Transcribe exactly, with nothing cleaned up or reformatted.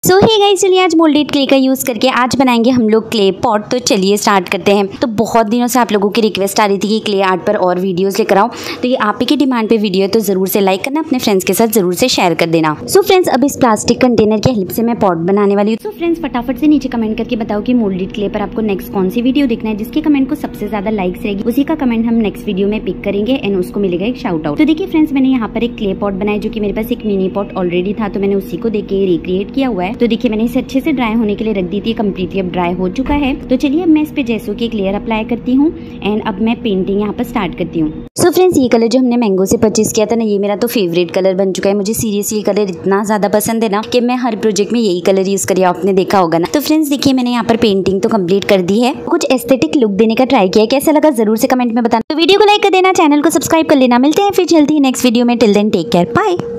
सो hey guys, चलिए आज moulded clay का यूज़ करके आज बनाएंगे हम लोग क्ले पॉट। तो चलिए स्टार्ट करते हैं। तो बहुत दिनों से आप लोगों की रिक्वेस्ट आ रही थी कि क्ले आर्ट पर और वीडियोस लेकर आओ, तो ये आप ही की डिमांड पे वीडियो है, तो जरूर से लाइक करना, अपने फ्रेंड्स के साथ जरूर से शेयर कर देना। सो so फ्रेंड्स, अब इस प्लास्टिक कंटेनर की हेल्प से मैं पॉट बनाने वाली हूँ। सो so फ्रेंड्स, फटाफट से नीचे कमेंट करके बताओ कि मोल्डेड क्ले पर आपको नेक्स्ट कौन सी वीडियो देखना है। जिसके कमेंट को सबसे ज्यादा लाइक्स रहेगी उसी का कमेंट हम नेक्स्ट वीडियो में पिक करेंगे एंड उसको मिलेगा एक शाउट आउट। तो देखिए फ्रेंड्स, मैंने यहाँ पर एक क्ले पॉट बनाया जो कि मेरे पास एक मिनी पॉट ऑलरेडी था, तो मैंने उसी को देख के रिक्रिएट किया हुआ है। तो देखिए मैंने इसे अच्छे से ड्राई होने के लिए रख दी थी, कम्प्लीटली अब ड्राई हो चुका है। तो चलिए अब मैं इस पे जैसो की एक लेयर अप्लाई करती हूँ एंड अब मैं पेंटिंग यहाँ पर स्टार्ट करती हूँ। सो फ्रेंड्स, ये कलर जो हमने मैंगो से परचेज किया था ना, ये मेरा तो फेवरेट कलर बन चुका है। मुझे सीरियसली कलर इतना ज्यादा पसंद है ना कि मैं हर प्रोजेक्ट में यही कलर यूज करिए, आपने देखा होगा ना। तो फ्रेंड्स देखिए, मैंने यहाँ पर पेंटिंग तो कंप्लीट कर दी है, कुछ एस्थेटिक लुक देने का ट्राई किया। कैसा लगा जरूर से कमेंट में बताना। तो वीडियो को लाइक कर देना, चैनल को सब्सक्राइब कर लेना। मिलते हैं फिर जल्दी नेक्स्ट वीडियो में। Till then take care, bye.